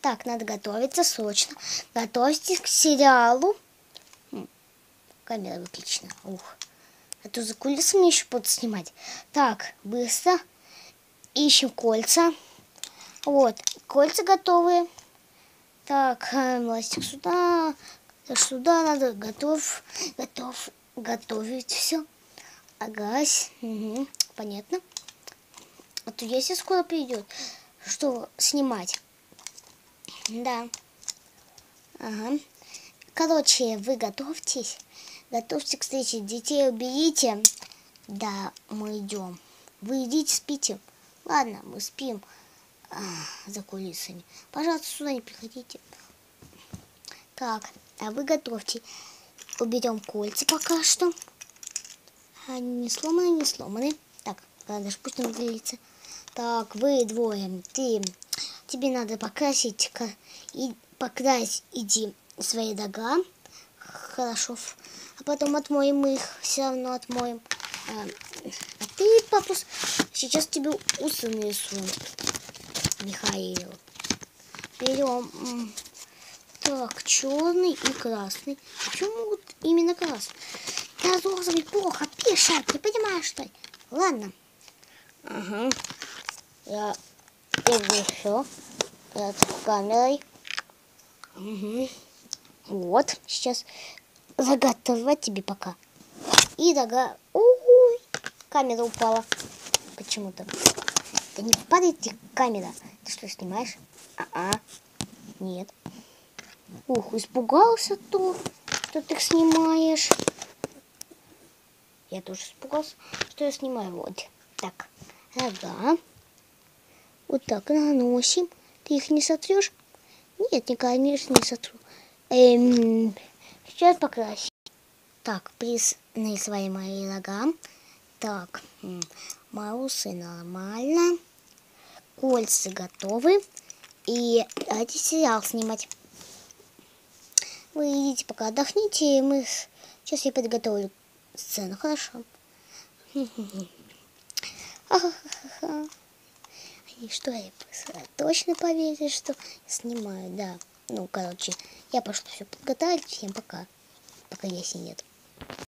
Так, надо готовиться срочно. Готовьтесь к сериалу. Камера выключена. Ух. А то за кулисами еще буду снимать. Так, быстро. Ищем кольца. Вот, кольца готовые. Так, ластик сюда. Сюда надо. Готовить все. Агась. Угу, понятно. А то если скоро придет, что снимать. Да. Ага. Короче, вы готовьтесь. Готовьте к встрече. Детей уберите. Да, мы идем. Вы идите, спите. Ладно, мы спим за кулисами. Пожалуйста, сюда не приходите. Так, а вы готовьте. Уберем кольца пока что. Они не сломаны, не сломаны. Так, ладно, пусть не выделится. Так, вы двое. Тебе надо покрасить. Иди свои дога. Хорошо. А потом отмоем их. Все равно отмоем. А ты, папус, сейчас тебе усы нарисую. Михаил. Берем. Так, черный и красный. Почему могут именно красный? Да, розовый плохо пишет. Не понимаешь, что ли? Ладно. Ага. Я иду все. С камерой. Угу. Вот. Сейчас заготовить тебе пока. И дога. Ой, камера упала. Почему-то. Да не падайте, камера. Ты что, снимаешь? Нет. Ух, испугался то, что ты снимаешь. Я тоже испугался, что я снимаю. Вот. Так. Ага. Вот так наносим. Ты их не сотрешь? Нет, конечно, не сотру. Сейчас покрасим. Так, нарисовали мои нога. Так, маусы нормально. Кольца готовы. И давайте сериал снимать. Вы идите пока отдохните. Сейчас я подготовлю сцену, хорошо? И что, я точно поверили, что снимаю, да. Ну, короче, я пошла все подготовить. Всем пока. Пока Яси нет.